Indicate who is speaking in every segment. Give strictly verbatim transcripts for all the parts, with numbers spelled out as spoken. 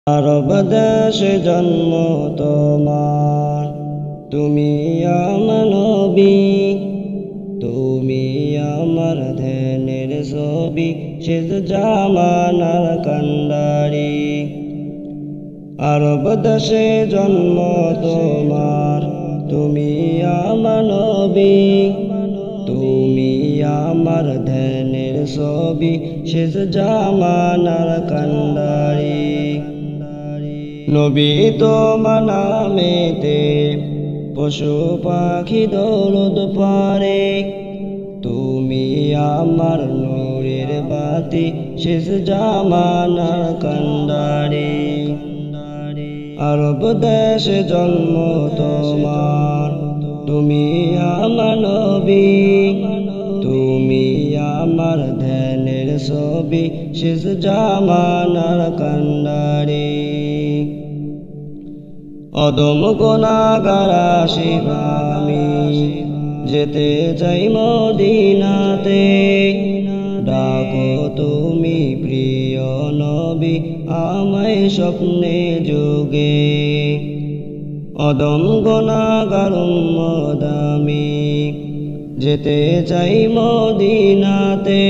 Speaker 1: আরব দেশে জন্ম তোমার, তুমি আমার নবী, তুমি আমার ধ্যানের ছবি, শেষ জামানার কান্ডারি। আরব দেশে জন্ম তোমার, তুমি আমার নবী, তুমি আমার ধ্যানের ছবি, শেষ জামানার কান্ডারি। নবী তোমার নামেতে পশু পাখি দরুদ পড়ে, তুমি আমার নূরের বাতি, শেষ জামানার কান্ডারি। আরব দেশে জন্ম তোমার, তুমি আমার নবী, তুমি আমার ধ্যানের ছবি, শেষ জামানার কান্ডারি। অদম গুনাহগার আশিক আমি, যেতে চাই মদিনাতে, ডাকো তুমি প্রিয় নবী, আমায় স্বপ্নে যোগে। অদম গুনাহগার উম্মত আমি, যেতে চাই মদিনাতে,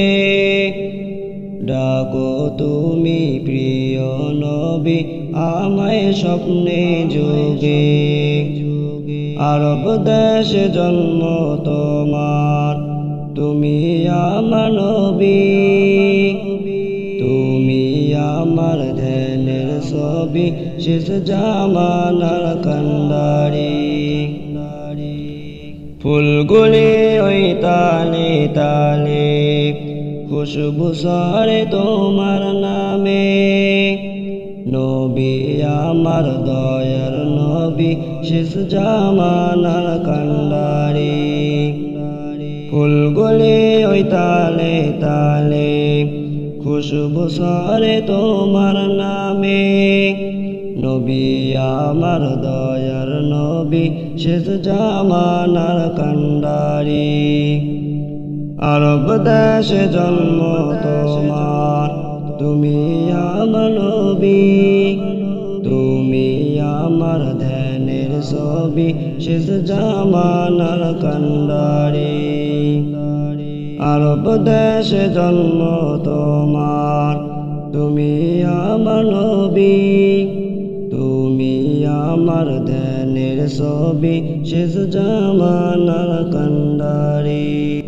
Speaker 1: ডাকো তুমি প্রিয় নবী, আমায় স্বপ্নে যোগে। আরব দেশে জন্ম তোমার, তুমি আমার নবী, তুমি আমার ধ্যানের ছবি, শেষ জামানার কান্ডারি। ফুলগুলি ওই তালে তালে, খুশবু ছড়ে তোমার নামে, নবী আমার দয়ার নবী, শেষ জামানার কান্ডারি। ফুলগুলি ওই তালে তালে, খুশবু ছড়ে তোমার নামে, নবী আমার দয়ার নবী, শেষ জামানার কান্ডারি। আরব দেশে জন্ম তোমার, তুমি আমার নবী, তুমি আমার ধ্যানের ছবি, শেষ জামানার কান্ডারি। আরব দেশে জন্ম তোমার, তুমি আমার নবী, তুমি আমার ধ্যানের ছবি, শেষ জামানার কান্ডারি।